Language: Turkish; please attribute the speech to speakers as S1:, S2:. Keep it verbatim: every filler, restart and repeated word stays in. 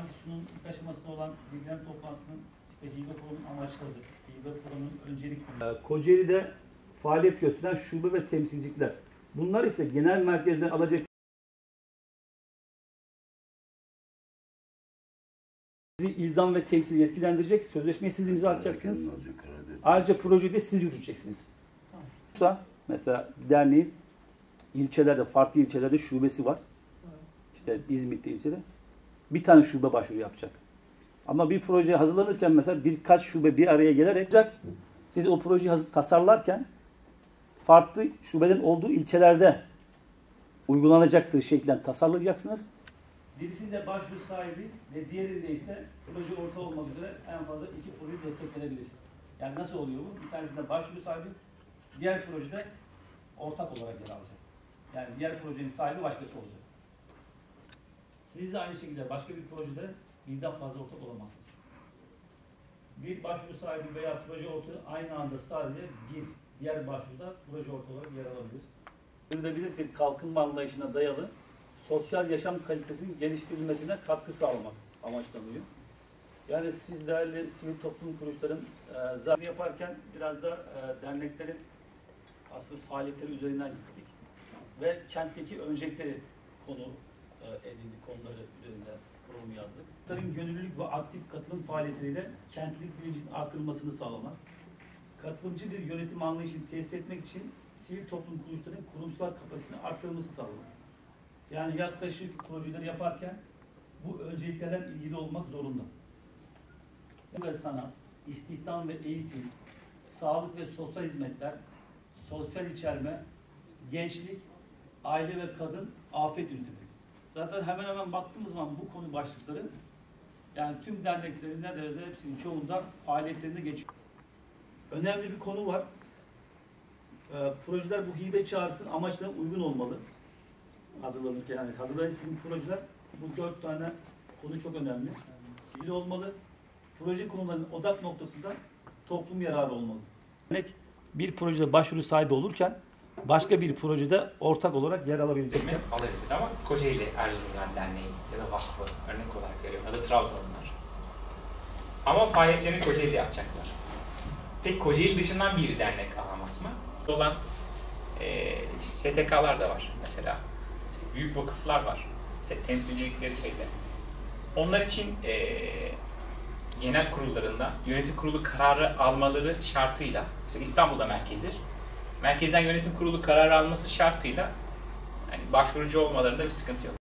S1: anki sunum ilk aşamasında olan bilgilendirme toplantısının işte hibe kurumunun amaçlarıdır. Hibe kurumunun öncelikleri. Kocaeli'de faaliyet gösteren şube ve temsilcilikler. Bunlar ise genel merkezden alacak ilzam ve temsil yetkilendirecek. Sözleşmeyi siz imza atacaksınız. Ayrıca projeyi de siz yürüteceksiniz. Tamam. Mesela derneğin ilçelerde, farklı ilçelerde şubesi var. İşte İzmit'te ilçede. Bir tane şube başvuru yapacak. Ama bir proje hazırlanırken mesela birkaç şube bir araya gelerek siz o projeyi tasarlarken farklı şubelerin olduğu ilçelerde uygulanacaktır şeklen tasarlayacaksınız. Birisinde başvuru sahibi ve diğerinde ise proje ortağı olmak üzere en fazla iki proje desteklenebilir. Yani nasıl oluyor bu? Bir tanesinde başvuru sahibi, diğer projede ortak olarak yer alacak. Yani diğer projenin sahibi başkası olacak. Siz de aynı şekilde başka bir projede birden fazla ortak olamazsınız. Bir başvuru sahibi veya proje ortağı aynı anda sadece bir diğer başvuruda proje ortağı olarak yer alabilir. Sürdürülebilir bir kalkınma anlayışına dayalı sosyal yaşam kalitesinin geliştirilmesine katkı sağlamak amaçlanıyor. Yani siz değerli sivil toplum kuruluşların e, zaten yaparken biraz da e, derneklerin asıl faaliyetleri üzerinden gittik. Ve kentteki öncelikleri konu e, edindik, konuları üzerinden programı yazdık. Tarım gönüllülük ve aktif katılım faaliyetleriyle kentlilik bilincinin artırılmasını sağlamak. Katılımcı bir yönetim anlayışını tesis etmek için sivil toplum kuruluşlarının kurumsal kapasitesini artırılması sağlamak. Yani yaklaşık projeleri yaparken bu önceliklerden ilgili olmak zorunda. Ve sanat, istihdam ve eğitim, sağlık ve sosyal hizmetler, sosyal içerme, gençlik, aile ve kadın, afet yönetimi. Zaten hemen hemen baktığımız zaman bu konu başlıkları yani tüm derneklerin neredeyse hepsinin çoğunda faaliyetlerinde geçiyor. Önemli bir konu var. Ee, projeler bu hibe çağrısının amaçlarına uygun olmalı. Hazırlanırken yani hazırlayan sizin projeler bu dört tane konu çok önemli. İlgili olmalı. Proje konularının odak noktasında toplum yararı olmalı. Örnek bir projede başvuru sahibi olurken başka bir projede ortak olarak yer alabilecek.
S2: Alabilir ama Kocaeli Erzurumlar Derneği ya da Vakfı örnek olarak veriyorum ya da Trabzonlar. Ama faaliyetlerini Kocaeli yapacaklar. Tek Kocaeli dışından bir dernek alamaz mı? Olan e, S T K'lar da var mesela. İşte büyük vakıflar var. Temsilcilikleri şeyde. Onlar için e, genel kurullarında yönetim kurulu kararı almaları şartıyla, mesela İstanbul'da merkezdir. Merkezden yönetim kurulu kararı alması şartıyla yani başvurucu olmalarında bir sıkıntı yok.